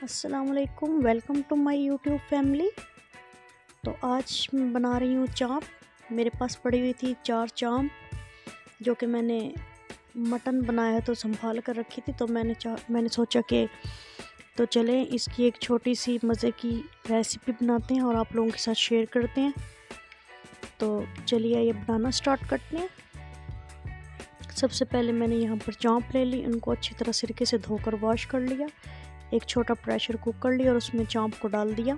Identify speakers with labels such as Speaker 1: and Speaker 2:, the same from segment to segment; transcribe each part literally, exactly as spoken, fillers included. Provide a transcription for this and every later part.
Speaker 1: अस्सलामुअलैकुम, welcome to my YouTube family. तो आज मैं बना रही हूँ चाँप। मेरे पास पड़ी हुई थी चार चाँप जो कि मैंने मटन बनाया तो संभाल कर रखी थी। तो मैंने चा मैंने सोचा कि तो चलें इसकी एक छोटी सी मज़े की रेसिपी बनाते हैं और आप लोगों के साथ शेयर करते हैं। तो चलिए ये बनाना स्टार्ट करते हैं। सबसे पहले मैंने यहाँ पर चाँप ले ली, उनको अच्छी तरह सिरके से धोकर वॉश कर लिया। एक छोटा प्रेशर कुकर लिया और उसमें चाँप को डाल दिया।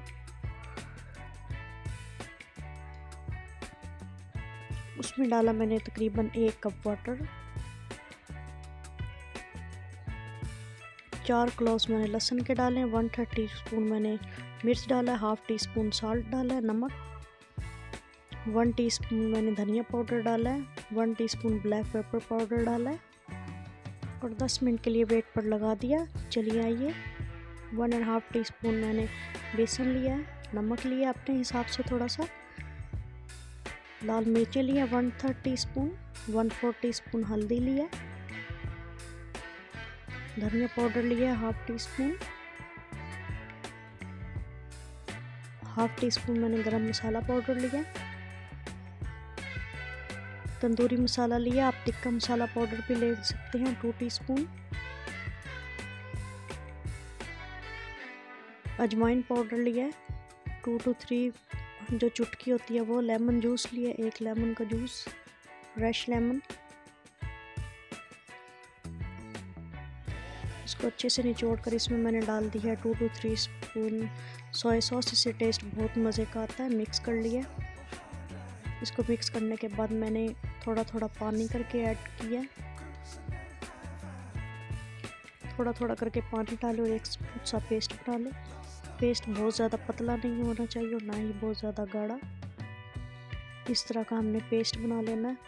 Speaker 1: उसमें डाला मैंने तकरीबन एक कप वाटर। चार क्लोव्स मैंने लहसुन के डाले, वन थर्ड टी स्पून मैंने मिर्च डाला, हाफ टी स्पून साल्ट डाला है, नमक, वन टीस्पून मैंने धनिया पाउडर डाला है, one teaspoon black pepper powder डाला है और दस मिनट के लिए वेट पर लगा दिया। चलिए आइए, one and half teaspoon मैंने बेसन लिया है, नमक लिया अपने हिसाब से थोड़ा सा, लाल मिर्चें लिया one third teaspoon, one fourth teaspoon हल्दी लिया, धनिया पाउडर लिया half teaspoon, half teaspoon मैंने गरम मसाला पाउडर लिया, तंदूरी मसाला लिया, आप टिक्का मसाला पाउडर भी ले सकते हैं टू टीस्पून, अजवाइन पाउडर लिया है टू टू थ्री जो चुटकी होती है वो, लेमन जूस लिया एक लेमन का जूस, फ्रेश लेमन। इसको अच्छे से निचोड़ कर इसमें मैंने डाल दी है two two three spoon soya sauce. इससे टेस्ट बहुत मज़े का आता है। मिक्स कर लिया। इसको मिक्स करने के बाद मैंने थोड़ा थोड़ा पानी करके ऐड किया, थोड़ा थोड़ा करके पानी डालो और एक स्मूथ सा पेस्ट बना लो। पेस्ट बहुत ज़्यादा पतला नहीं होना चाहिए और ना ही बहुत ज़्यादा गाढ़ा। इस तरह का हमने पेस्ट बना लेना है।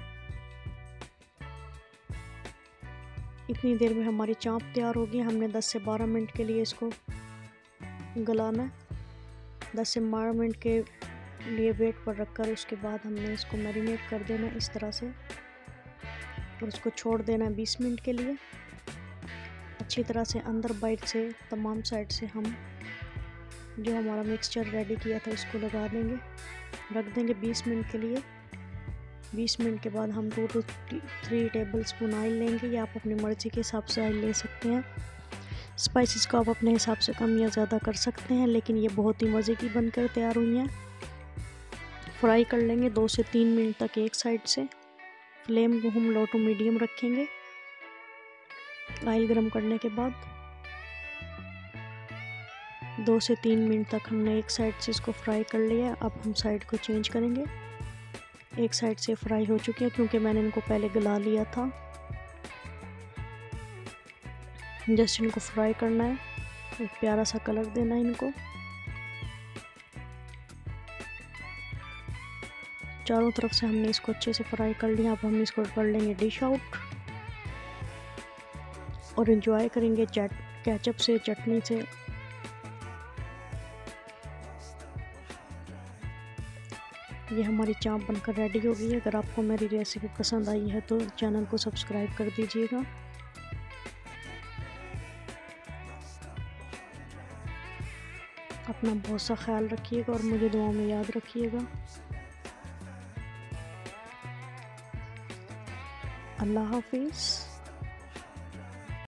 Speaker 1: इतनी देर में हमारी चाँप तैयार होगी। हमने दस से बारह मिनट के लिए इसको गलाना है। दस से बारह मिनट के लिए वेट पर रखकर उसके बाद हमने इसको मैरिनेट कर देना इस तरह से और उसको छोड़ देना बीस मिनट के लिए। अच्छी तरह से अंदर बाइट से तमाम साइड से हम जो हमारा मिक्सचर रेडी किया था उसको लगा देंगे, रख देंगे बीस मिनट के लिए। बीस मिनट के बाद हम two two three tablespoon oil लेंगे या आप अपनी मर्ज़ी के हिसाब से ऑयल ले सकते हैं। स्पाइसेस को आप अपने हिसाब से कम या ज़्यादा कर सकते हैं, लेकिन ये बहुत ही मज़े की बनकर तैयार हुई हैं। फ्राई कर लेंगे दो से तीन मिनट तक एक साइड से। फ्लेम को हम लो टू मीडियम रखेंगे। ऑयल गर्म करने के बाद दो से तीन मिनट तक हमने एक साइड से इसको फ्राई कर लिया। अब हम साइड को चेंज करेंगे। एक साइड से फ्राई हो चुके हैं क्योंकि मैंने इनको पहले गला लिया था। जस्ट इनको फ्राई करना है, एक प्यारा सा कलर देना है इनको। चारों तरफ से हमने इसको अच्छे से फ्राई कर लिया। अब हम इसको कर लेंगे डिश आउट और एंजॉय करेंगे चट केचप से, चटनी से। ये हमारी चाँप बनकर रेडी हो गई है। अगर आपको मेरी रेसिपी पसंद आई है तो चैनल को सब्सक्राइब कर दीजिएगा। अपना बहुत सा ख्याल रखिएगा और मुझे दुआ में याद रखिएगा। अल्लाह हाफिज़।